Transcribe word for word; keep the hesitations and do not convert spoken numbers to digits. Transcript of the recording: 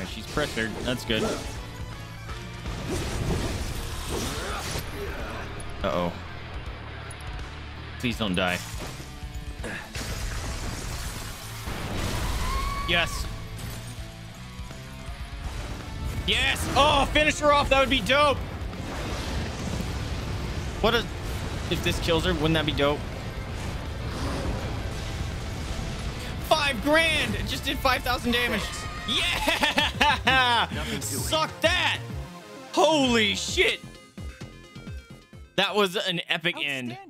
she's pressured. That's good. Uh-oh. Please don't die. Yes. Yes. Oh, finish her off. That would be dope. What a... If this kills her, wouldn't that be dope? Five grand. It just did five thousand damage. Yeah. Suck that. Holy shit. That was an epic end.